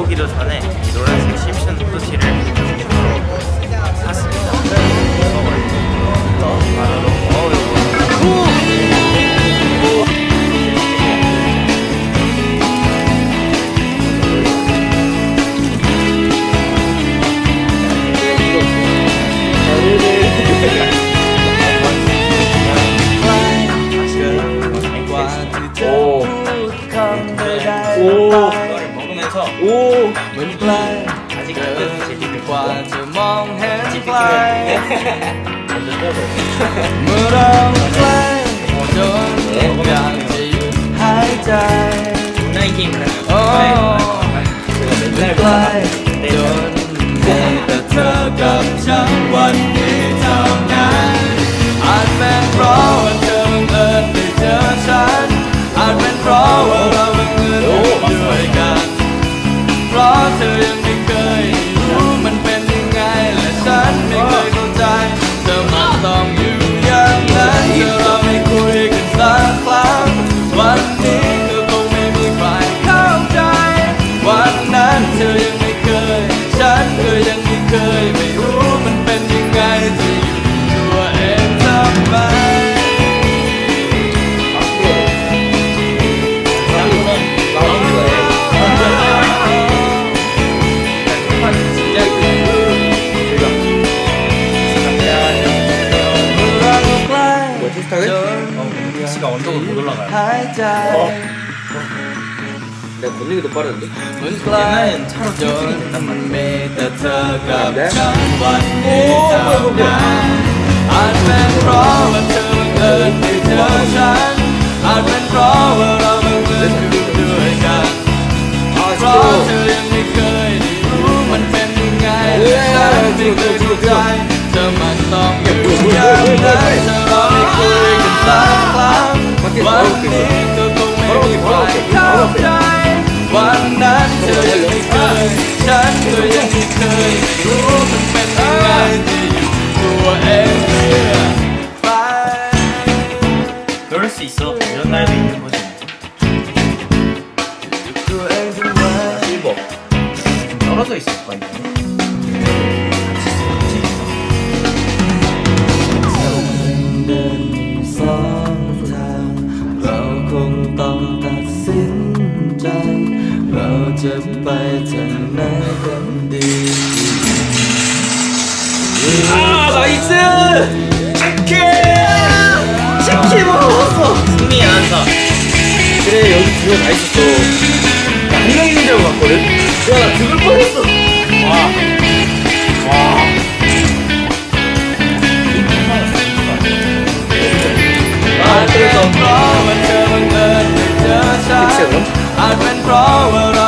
먹기도 전에 이 노란색 십션 후드티를 샀습니다. 오, 아직 안 끝.เธอยังไม่เคยรู้มันเป็นยังไงและฉันไม่เคยเข้าใจเธอมันต้องอยู่อย่างนั้นเธอเราไม่คุยกันสักครั้งวันนี้เธอคงไม่มีใครเข้าใจวันนั้นเธอยังไม่เคยฉันก็ยังไม่เคยไม่รู้มันเป็นยังไงจะอยู่ตัวเองทำไม 택시가 언덕을 못 올라가요. 내가 걷는 게 더 빠른데? 옛날엔 차로 쭉 있단 말이야. วันนี้เธอคงไม่มีใครเข้าใจวันนั้นเธอยังไม่เคยฉันก็ยังไม่เคยไม่รู้มันเป็นยังไงที่อยู่ตัวเองเรื่อยไป 그럴 수 있어. 이런 날도 있는 거지. ตัวเองทำไม 실버 좀 떨어져 있을 거 아니야.จะไปทางไหนกันดี나이스! 치킨! 치킨 먹었어! 승리 안사. 그래 여기 두명 다 있었어. 나 한 명 있는 줄 알고 갔거든? 야 나 죽을 뻔했어. 와. 아직도 아직เป็นเพราะว่า